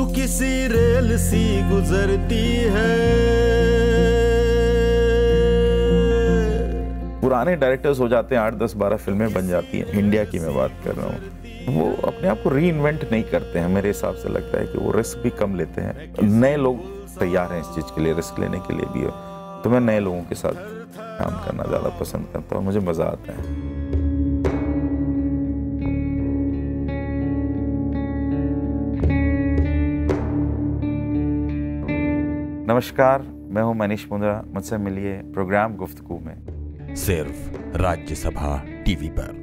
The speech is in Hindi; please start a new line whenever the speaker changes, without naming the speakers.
किसी रेल सी गुजरती है।
पुराने डायरेक्टर्स हो जाते हैं, 8, 10, 12 फिल्में बन जाती हैं, इंडिया की मैं बात कर रहा हूँ। वो अपने आप को री इन्वेंट नहीं करते हैं। मेरे हिसाब से लगता है कि वो रिस्क भी कम लेते हैं। नए लोग तैयार हैं इस चीज़ के लिए, रिस्क लेने के लिए भी। तो मैं नए लोगों के साथ काम करना ज़्यादा पसंद करता हूँ, मुझे मज़ा आता है। नमस्कार, मैं हूं मनीष मुंद्रा। मुझसे मिलिए प्रोग्राम गुफ्तगू में,
सिर्फ राज्यसभा टीवी पर।